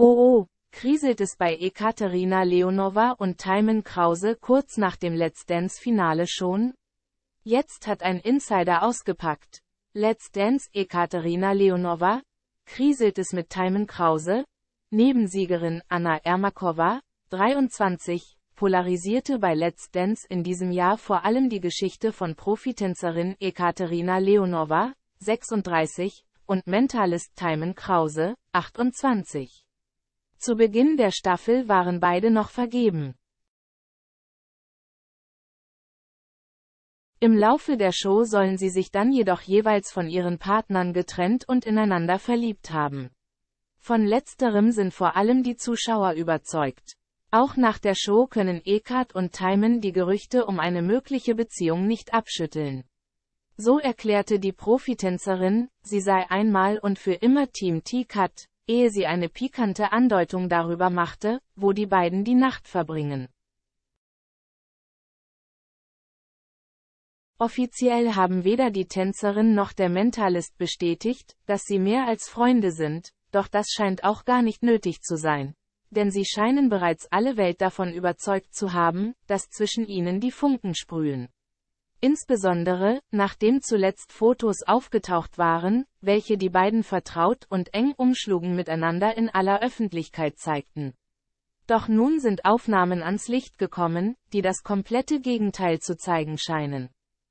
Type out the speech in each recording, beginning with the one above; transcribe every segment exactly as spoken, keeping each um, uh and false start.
Oh oh, kriselt es bei Ekaterina Leonova und Tymon Krause kurz nach dem Let's Dance-Finale schon? Jetzt hat ein Insider ausgepackt. Let's Dance Ekaterina Leonova? Kriselt es mit Tymon Krause? Nebensiegerin Anna Ermakova, dreiundzwanzig, polarisierte bei Let's Dance in diesem Jahr vor allem die Geschichte von Profitänzerin Ekaterina Leonova, sechsunddreißig, und Mentalist Tymon Krause, achtundzwanzig. Zu Beginn der Staffel waren beide noch vergeben. Im Laufe der Show sollen sie sich dann jedoch jeweils von ihren Partnern getrennt und ineinander verliebt haben. Von letzterem sind vor allem die Zuschauer überzeugt. Auch nach der Show können Ekat und Tymon die Gerüchte um eine mögliche Beziehung nicht abschütteln. So erklärte die Profitänzerin, sie sei einmal und für immer Team T-Cut, ehe sie eine pikante Andeutung darüber machte, wo die beiden die Nacht verbringen. Offiziell haben weder die Tänzerin noch der Mentalist bestätigt, dass sie mehr als Freunde sind, doch das scheint auch gar nicht nötig zu sein. Denn sie scheinen bereits alle Welt davon überzeugt zu haben, dass zwischen ihnen die Funken sprühen. Insbesondere, nachdem zuletzt Fotos aufgetaucht waren, welche die beiden vertraut und eng umschlugen miteinander in aller Öffentlichkeit zeigten. Doch nun sind Aufnahmen ans Licht gekommen, die das komplette Gegenteil zu zeigen scheinen.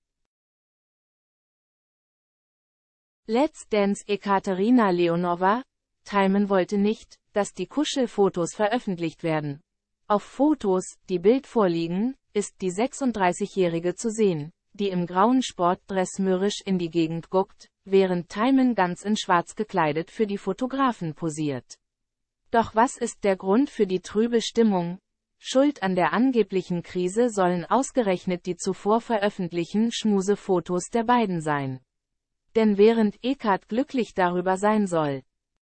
Let's Dance Ekaterina Leonova? Tymon wollte nicht, dass die Kuschelfotos veröffentlicht werden. Auf Fotos, die Bild vorliegen, ist die sechsunddreißigjährige zu sehen, die im grauen Sportdress mürrisch in die Gegend guckt, während Tymon ganz in Schwarz gekleidet für die Fotografen posiert. Doch was ist der Grund für die trübe Stimmung? Schuld an der angeblichen Krise sollen ausgerechnet die zuvor veröffentlichten Schmusefotos der beiden sein. Denn während Ekat glücklich darüber sein soll,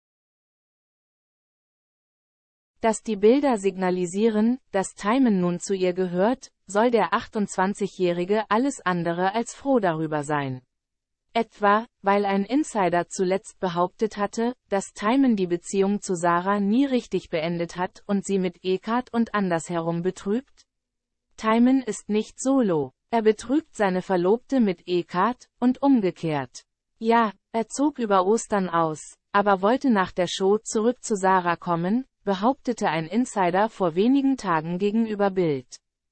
dass die Bilder signalisieren, dass Tymon nun zu ihr gehört, soll der achtundzwanzigjährige alles andere als froh darüber sein. Etwa, weil ein Insider zuletzt behauptet hatte, dass Tymon die Beziehung zu Sarah nie richtig beendet hat und sie mit Ekat und andersherum betrügt? Tymon ist nicht solo, er betrügt seine Verlobte mit Ekat, und umgekehrt. Ja, er zog über Ostern aus, aber wollte nach der Show zurück zu Sarah kommen, behauptete ein Insider vor wenigen Tagen gegenüber Bild.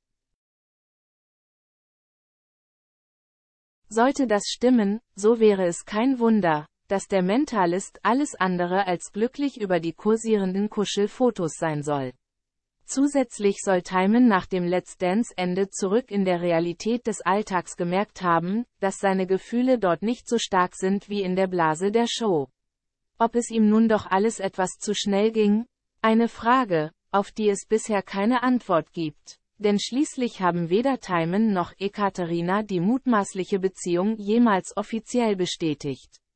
Sollte das stimmen, so wäre es kein Wunder, dass der Mentalist alles andere als glücklich über die kursierenden Kuschelfotos sein soll. Zusätzlich soll Tymon nach dem Let's Dance-Ende zurück in der Realität des Alltags gemerkt haben, dass seine Gefühle dort nicht so stark sind wie in der Blase der Show. Ob es ihm nun doch alles etwas zu schnell ging? Eine Frage, auf die es bisher keine Antwort gibt. Denn schließlich haben weder Tymon noch Ekaterina die mutmaßliche Beziehung jemals offiziell bestätigt.